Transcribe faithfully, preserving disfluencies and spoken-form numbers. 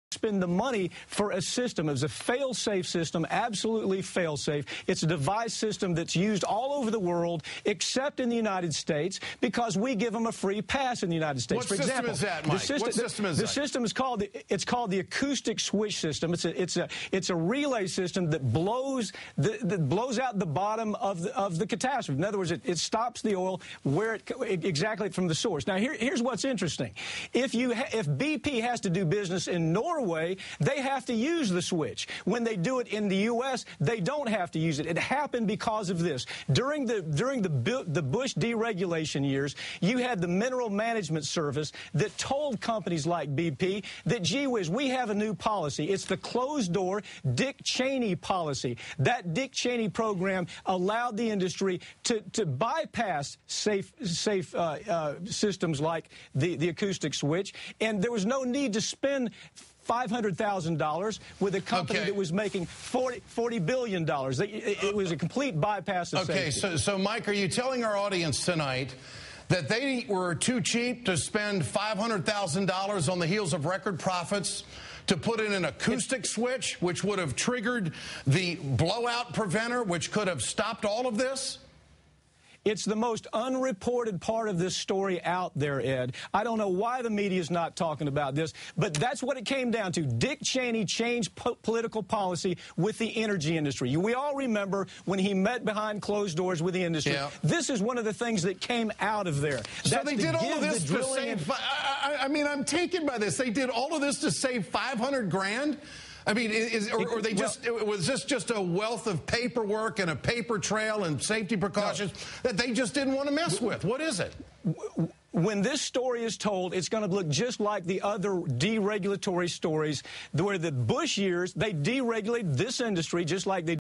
spend the money for a system. It was a fail-safe system, absolutely fail-safe. It's a device system that's used all over the world, except in the United States, because we give them a free pass in the United States. What for system example, is that, Mike? The system, what system is the, that? The system is called the, it's called the acoustic switch system. It's a it's a it's a relay system that blows the, that blows out the bottom of the of the catastrophe. In other words, it, it stops the oil where it exactly from the source. Now here here's what's interesting. If you ha if B P has to do business in Norway, they have to use the switch. When they do it in the U S, they don't have to use it. It happened because of this. During the during the the Bush deregulation years, you had the Mineral Management Service that told companies like B P that, gee whiz, we have a new policy. It's the closed-door Dick Cheney policy. That Dick Cheney program allowed the industry to, to bypass safe, safe uh, uh, systems like the, the acoustic switch, and there was no need to spend five hundred thousand dollars with a company okay. that was making forty billion dollars. It, it was a complete bypass of Okay, safety. so, so Mike, are you telling our audience tonight that they were too cheap to spend five hundred thousand dollars on the heels of record profits to put in an acoustic switch, which would have triggered the blowout preventer, which could have stopped all of this? It's the most unreported part of this story out there, Ed. I don't know why the media is not talking about this, but that's what it came down to. Dick Cheney changed po political policy with the energy industry. We all remember when he met behind closed doors with the industry. Yeah. This is one of the things that came out of there. So That's they did all of this to save, I, I, I mean, I'm taken by this. They did all of this to save five hundred grand? I mean, is, or, or they just well, was this just a wealth of paperwork and a paper trail and safety precautions no. that they just didn't want to mess with? What is it? When this story is told, it's going to look just like the other deregulatory stories where the Bush years, they deregulated this industry just like they